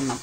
చేసుకుందాం.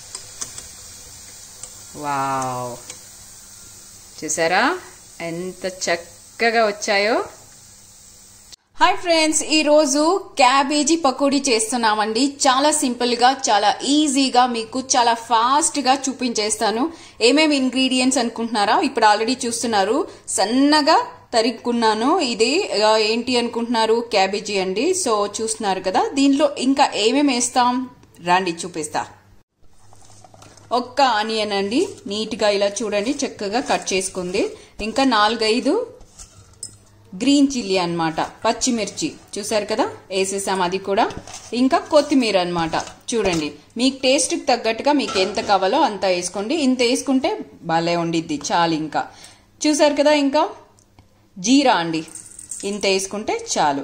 వావ్, చూసారా ఎంత చక్కగా వచ్చాయో. హాయ్ ఫ్రెండ్స్, ఈరోజు క్యాబేజీ పకోడీ చేస్తున్నామండి. చాలా సింపుల్ గా, చాలా ఈజీగా, మీకు చాలా ఫాస్ట్ గా చూపించేస్తాను. ఏమేమి ఇంగ్రీడియంట్స్ అనుకుంటున్నారా? ఇప్పుడు ఆల్రెడీ చూస్తున్నారు, సన్నగా తరుక్కున్నాను. ఇది ఏంటి అనుకుంటున్నారు? క్యాబేజీ అండి. సో చూస్తున్నారు కదా, దీంట్లో ఇంకా ఏమేమి వేస్తాం రండి చూపిస్తా. ఒక్క ఆనియన్ అండి, నీట్ గా ఇలా చూడండి చక్కగా కట్ చేసుకుంది. ఇంకా 4-5 గ్రీన్ చిల్లీ అన్నమాట, పచ్చిమిర్చి చూసారు కదా వేసేసాం అది కూడా. ఇంకా కొత్తిమీర అన్నమాట. చూడండి, మీకు టేస్ట్ కి తగ్గట్టుగా మీకు ఎంత కావాలో అంత వేసుకోండి. ఇంత వేసుకుంటే భలే ఉండిద్ది చాలు. ఇంకా చూసారు కదా, ఇంకా జీరా అండి, ఇంత వేసుకుంటే చాలు.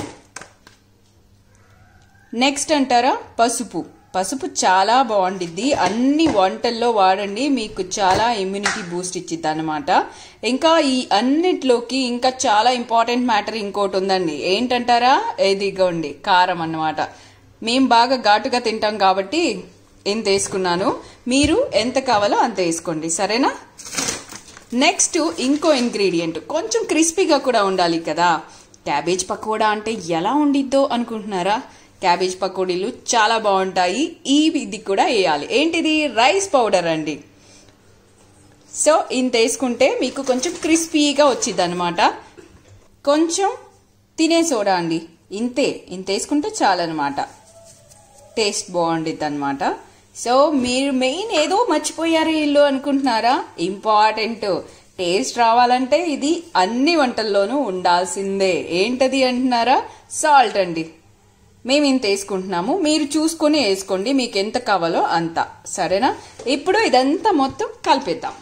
నెక్స్ట్ అంటారా, పసుపు చాలా బాగుండిద్ది. అన్ని వంటల్లో వాడండి, మీకు చాలా ఇమ్యూనిటీ బూస్ట్ ఇచ్చిద్ది అనమాట. ఇంకా ఈ అన్నిట్లోకి ఇంకా చాలా ఇంపార్టెంట్ మ్యాటర్ ఇంకోటి ఉందండి. ఏంటంటారా? ఇదిగోండి కారం అన్నమాట. మేము బాగా ఘాటుగా తింటాం కాబట్టి ఎంత వేసుకున్నాను, మీరు ఎంత కావాలో అంత వేసుకోండి, సరేనా? నెక్స్ట్ ఇంకో ఇంగ్రీడియంట్, కొంచెం క్రిస్పీగా కూడా ఉండాలి కదా. క్యాబేజ్ పకోడా అంటే ఎలా ఉండిద్దో అనుకుంటున్నారా? క్యాబేజ్ పకోడీలు చాలా బాగుంటాయి. ఇది కూడా వేయాలి. ఏంటిది? రైస్ పౌడర్ అండి. సో ఇంత వేసుకుంటే మీకు కొంచెం క్రిస్పీగా వచ్చింది అనమాట. కొంచెం తినే సోడా అండి, ఇంత వేసుకుంటే చాలన్నమాట. టేస్ట్ బాగుండిద్ది అనమాట. సో మీరు మెయిన్ ఏదో మర్చిపోయారు ఇల్లు అనుకుంటున్నారా? ఇంపార్టెంట్, టేస్ట్ రావాలంటే ఇది అన్ని వంటల్లోనూ ఉండాల్సిందే. ఏంటది అంటున్నారా? సాల్ట్ అండి. మేము ఇంత వేసుకుంటున్నాము, మీరు చూసుకొని వేసుకోండి మీకు ఎంత కావాలో అంత, సరేనా? ఇప్పుడు ఇదంతా మొత్తం కలిపేద్దాం.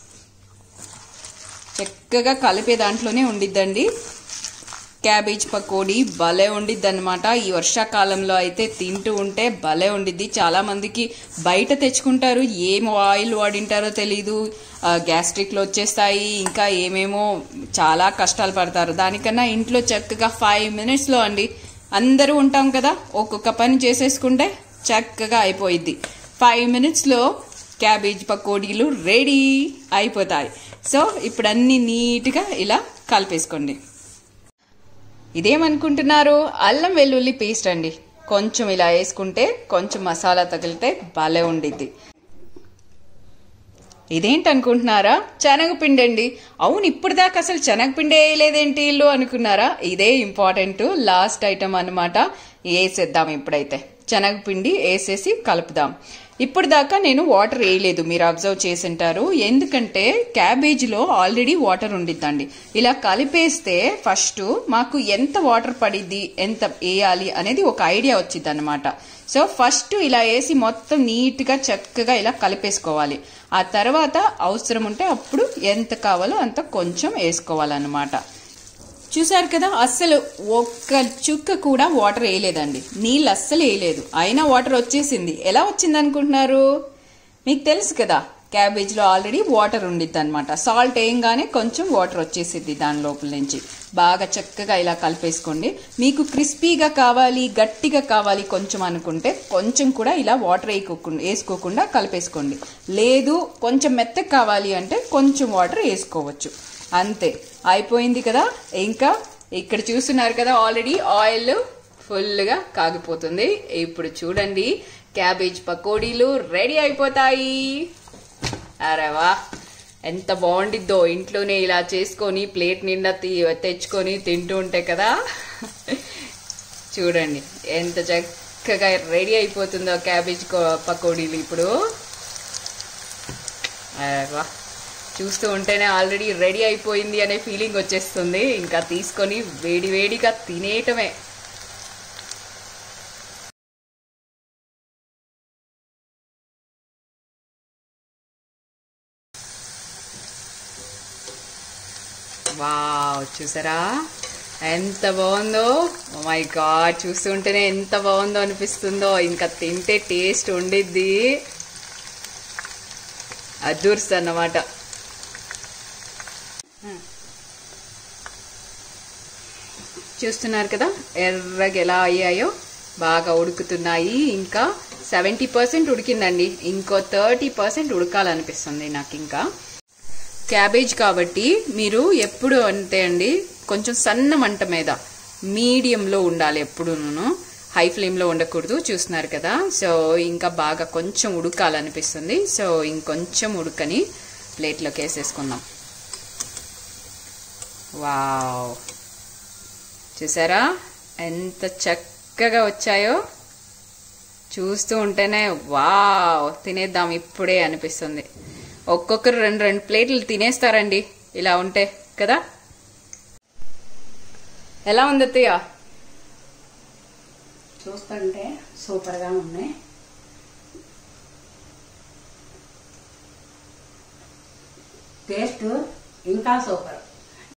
చక్కగా కలిపే దాంట్లోనే ఉండిద్దండి క్యాబేజ్ పకోడీ. భలే ఉండిద్ది అనమాట. ఈ వర్షాకాలంలో అయితే తింటూ ఉంటే భలే ఉండిద్ది. చాలా మందికి బయట తెచ్చుకుంటారు, ఏం ఆయిల్ వాడింటారో తెలీదు, గ్యాస్ట్రిక్లు వచ్చేస్తాయి, ఇంకా ఏమేమో చాలా కష్టాలు పడతారు. దానికన్నా ఇంట్లో చక్కగా 5 minutesలో అండి, అందరూ ఉంటాం కదా, ఒక్కొక్క పని చేసేసుకుంటే చక్కగా అయిపోయిద్ది. 5 minutesలో క్యాబేజ్ పకోడీలు రెడీ అయిపోతాయి. సో ఇప్పుడు అన్ని నీట్గా ఇలా కలిపేసుకోండి. ఇదేమనుకుంటున్నారు? అల్లం వెల్లుల్లి పేస్ట్ అండి. కొంచెం ఇలా వేసుకుంటే కొంచెం మసాలా తగిలితే భలే ఉండిద్ది. ఇదేంటనుకుంటున్నారా? శనగపిండి అండి. అవును, ఇప్పుడు దాకా అసలు శనగపిండి వేయలేదేంటి ఇల్లు అనుకున్నారా? ఇదే ఇంపార్టెంట్ లాస్ట్ ఐటమ్ అనమాట. వేసేద్దాం ఇప్పుడైతే. శనగపిండి వేసేసి కలుపుదాం. ఇప్పుడు దాకా నేను వాటర్ వేయలేదు, మీరు అబ్జర్వ్ చేసింటారు. ఎందుకంటే క్యాబేజీలో ఆల్రెడీ వాటర్ ఉండిద్దండి. ఇలా కలిపేస్తే ఫస్ట్ మాకు ఎంత వాటర్ పడిద్ది, ఎంత వేయాలి అనేది ఒక ఐడియా వచ్చింది అనమాట. సో ఫస్ట్ ఇలా వేసి మొత్తం నీట్గా చక్కగా ఇలా కలిపేసుకోవాలి. ఆ తర్వాత అవసరం ఉంటే అప్పుడు ఎంత కావాలో అంత కొంచెం వేసుకోవాలన్నమాట. చూసారు కదా, అస్సలు ఒక్క చుక్క కూడా వాటర్ వేయలేదండి, నీళ్ళు అస్సలు వేయలేదు, అయినా వాటర్ వచ్చేసింది. ఎలా వచ్చింది అనుకుంటున్నారు? మీకు తెలుసు కదా, క్యాబేజ్లో ఆల్రెడీ వాటర్ ఉండిద్ది అనమాట. సాల్ట్ వేయంగానే కొంచెం వాటర్ వచ్చేసిద్ది దాని లోపల నుంచి. బాగా చక్కగా ఇలా కలిపేసుకోండి. మీకు క్రిస్పీగా కావాలి, గట్టిగా కావాలి కొంచెం అనుకుంటే కొంచెం కూడా ఇలా వాటర్ వేసుకోకుండా కలిపేసుకోండి. లేదు కొంచెం మెత్తగా కావాలి అంటే కొంచెం వాటర్ వేసుకోవచ్చు. అంతే, అయిపోయింది కదా. ఇంకా ఇక్కడ చూస్తున్నారు కదా, ఆల్రెడీ ఆయిల్ ఫుల్గా కాగిపోతుంది. ఇప్పుడు చూడండి, క్యాబేజ్ పకోడీలు రెడీ అయిపోతాయి. అరే వా, ఎంత బాగుండిద్దో ఇంట్లోనే ఇలా చేసుకొని ప్లేట్ నిండా తెచ్చుకొని తింటూ ఉంటే కదా. చూడండి ఎంత చక్కగా రెడీ అయిపోతుందో క్యాబేజ్ పకోడీలు ఇప్పుడు. అరే వా, చూస్తూ ఉంటేనే ఆల్రెడీ రెడీ అయిపోయింది అనే ఫీలింగ్ వచ్చేస్తుంది. ఇంకా తీసుకొని వేడివేడిగా తినేయటమే. వావ్, చూసారా ఎంత బాగుందో. ఓ మై గాడ్, చూస్తుంటేనే ఎంత బాగుందో అనిపిస్తుందో. ఇంకా తింటే టేస్ట్ ఉండిద్ది, అదూర్స్ అన్నమాట. చూస్తున్నారు కదా ఎర్రగా ఎలా అయ్యాయో, బాగా ఉడుకుతున్నాయి. ఇంకా 70% ఉడికిందండి. ఇంకో 30% ఉడకాలనిపిస్తుంది నాకు. ఇంకా క్యాబేజ్ కాబట్టి మీరు ఎప్పుడు అంతే అండి, కొంచెం సన్న మంట మీద మీడియంలో ఉండాలి ఎప్పుడూను, హై ఫ్లేమ్లో ఉండకూడదు. చూస్తున్నారు కదా. సో ఇంకా బాగా కొంచెం ఉడకాలనిపిస్తుంది. సో ఇంకొంచెం ఉడకని ప్లేట్లోకి వేసేసుకుందాం. వావ్, చూసారా ఎంత చక్కగా వచ్చాయో. చూస్తూ ఉంటేనే వావ్, తినేద్దాం ఇప్పుడే అనిపిస్తుంది. ఒక్కొక్కరు 2 ప్లేట్లు తినేస్తారండి ఇలా ఉంటే కదా. ఎలా ఉంది అత్తయ్య? చూస్తుంటే సూపర్ గా ఉన్నాయి. టేస్ట్ ఇంకా సూపర్.